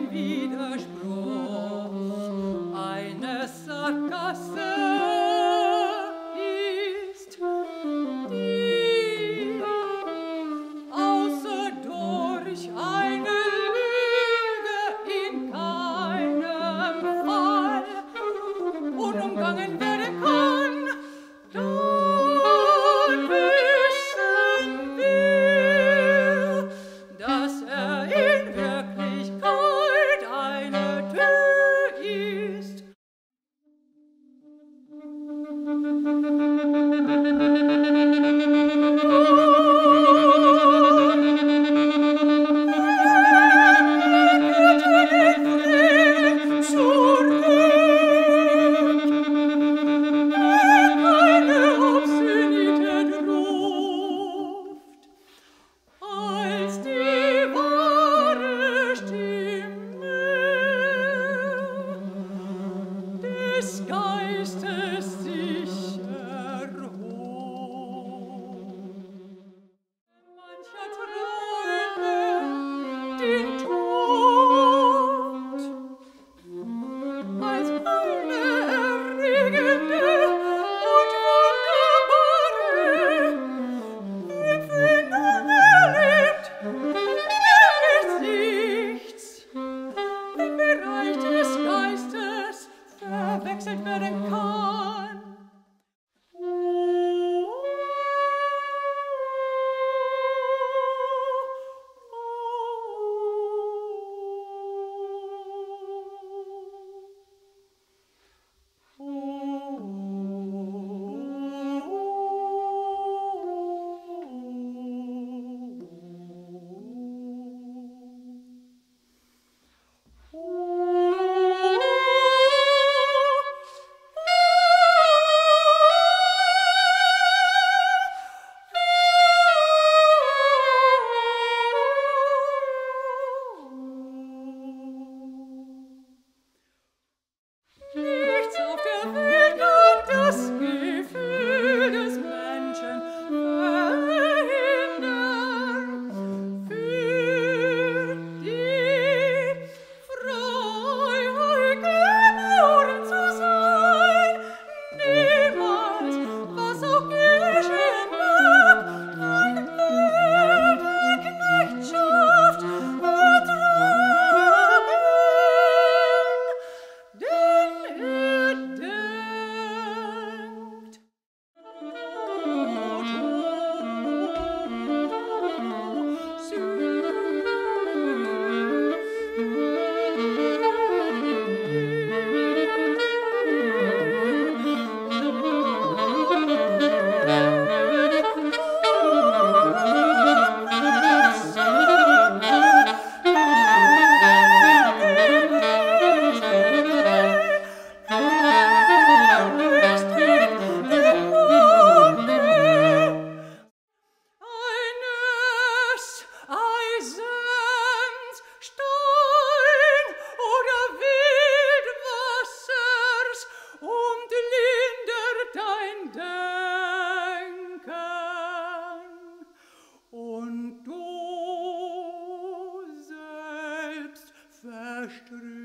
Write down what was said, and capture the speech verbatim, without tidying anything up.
kein Widerspruch, eine Sackgasse ist die, außer durch eine Lüge in keinem Fall unumgangen werden kann. Dann wissen wir, dass er in Wirklichkeit eine Tür ist. Des Geistes sich erhob. Mancher träume den Tod als wundererregende und wunderbare Empfindung erlebt, im nichts im Bereich des Geistes verwechselt werden kann. Nichts auf der Welt kann das Gefühl des Menschen verhindern. Für die Freiheit geboren zu sein, niemals, was auch geschehen mag, kann Gnade, Knechtschaft ertragen. Denn er denkt, Eisens, Stein oder Wildwassers und lindert dein Denken. Und du selbst verstrickst